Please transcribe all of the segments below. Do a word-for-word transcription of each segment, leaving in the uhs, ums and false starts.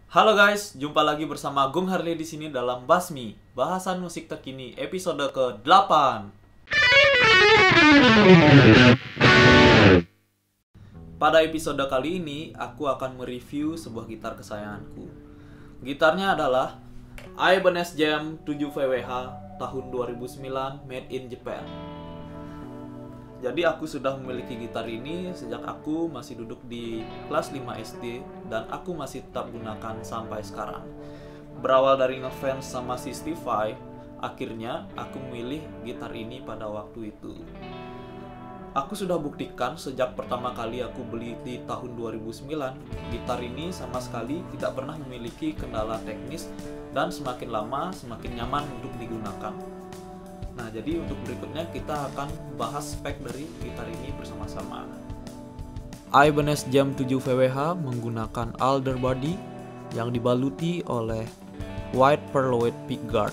Halo guys, jumpa lagi bersama Gung Harley di sini dalam Basmi, bahasan musik terkini episode ke delapan. Pada episode kali ini, aku akan mereview sebuah gitar kesayanganku. Gitarnya adalah Ibanez Jam tujuh V W H tahun dua ribu sembilan, made in Japan. Jadi aku sudah memiliki gitar ini sejak aku masih duduk di kelas lima S D dan aku masih tetap gunakan sampai sekarang. Berawal dari ngefans sama sixty-five, akhirnya aku memilih gitar ini pada waktu itu. Aku sudah buktikan sejak pertama kali aku beli di tahun dua ribu sembilan, gitar ini sama sekali tidak pernah memiliki kendala teknis dan semakin lama semakin nyaman untuk digunakan. Nah, jadi untuk berikutnya kita akan bahas spek dari gitar ini bersama-sama. Ibanez Jam tujuh V W H menggunakan alder body yang dibaluti oleh white pearloid pickguard.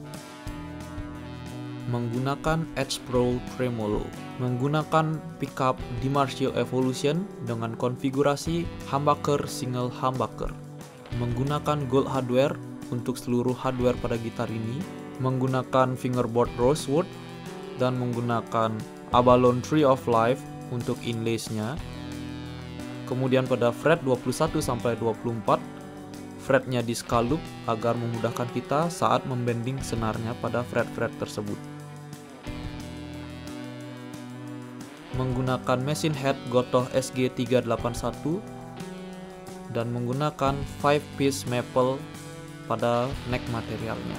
Menggunakan Edge Pro tremolo. Menggunakan pickup DiMarzio Evolution dengan konfigurasi humbucker single humbucker. Menggunakan gold hardware untuk seluruh hardware pada gitar ini. Menggunakan fingerboard rosewood dan menggunakan abalone Tree of Life untuk inlays-nya. Kemudian pada fret dua puluh satu sampai dua puluh empat, fretnya di scallop agar memudahkan kita saat membending senarnya pada fret-fret tersebut. Menggunakan mesin head Gotoh S G tiga delapan satu dan menggunakan five piece maple pada neck materialnya.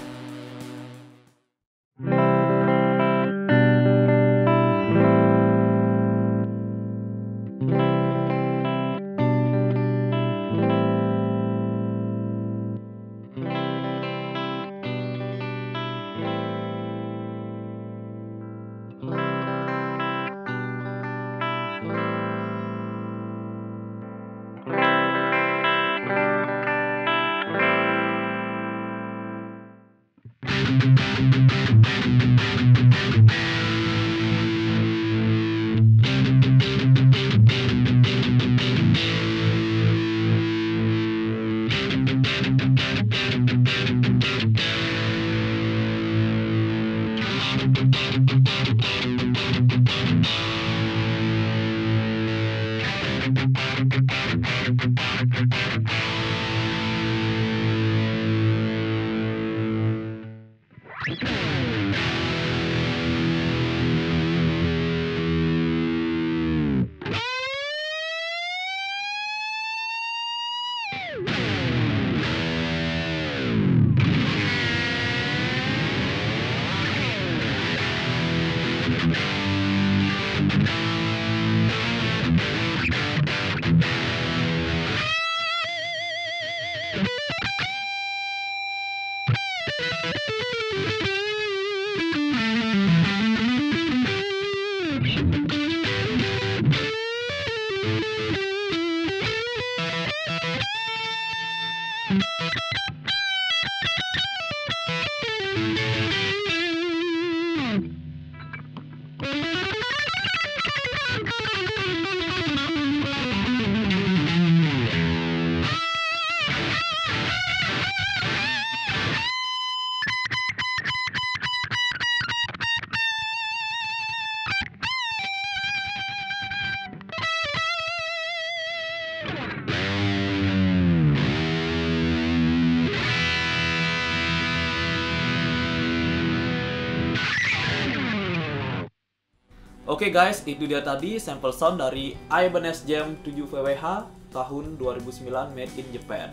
Oke okay guys, itu dia tadi sampel sound dari Ibanez Jam tujuh V W H tahun dua ribu sembilan made in Japan.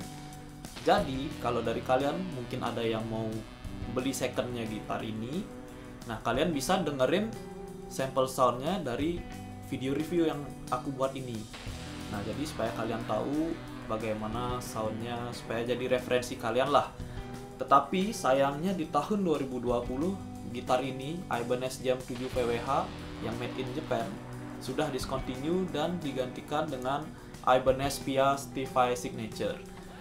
Jadi, kalau dari kalian mungkin ada yang mau beli secondnya gitar ini, nah kalian bisa dengerin sampel soundnya dari video review yang aku buat ini. Nah, jadi supaya kalian tahu bagaimana soundnya, supaya jadi referensi kalian lah. Tetapi sayangnya di tahun dua ribu dua puluh, gitar ini Ibanez Jam tujuh V W H yang made in Japan sudah discontinue dan digantikan dengan Ibanez Pia Stify Signature.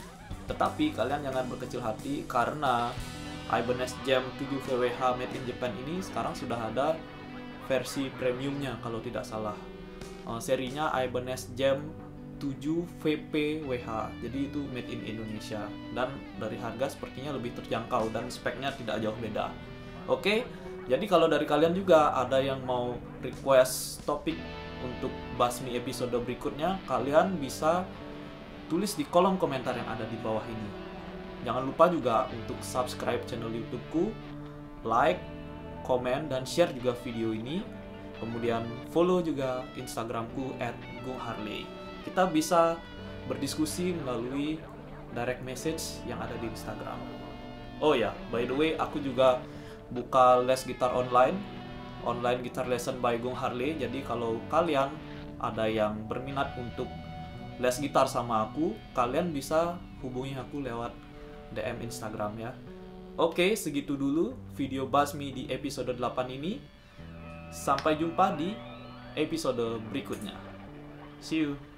Tetapi kalian jangan berkecil hati karena Ibanez Jam tujuh V W H made in Japan ini sekarang sudah ada versi premiumnya kalau tidak salah. Uh, serinya Ibanez Jam tujuh V P W H, jadi itu made in Indonesia, dan dari harga sepertinya lebih terjangkau dan speknya tidak jauh beda. Oke, jadi kalau dari kalian juga ada yang mau request topik untuk Basmi episode berikutnya, kalian bisa tulis di kolom komentar yang ada di bawah ini. Jangan lupa juga untuk subscribe channel YouTubeku, like, komen, dan share juga video ini. Kemudian follow juga Instagramku at gungharley. Kita bisa berdiskusi melalui direct message yang ada di Instagram. Oh ya, by the way, aku juga buka les gitar online, online guitar lesson by Gung Harley. Jadi kalau kalian ada yang berminat untuk les gitar sama aku, kalian bisa hubungi aku lewat D M Instagram ya. Oke, segitu dulu video Basmi di episode delapan ini. Sampai jumpa di episode berikutnya. See you.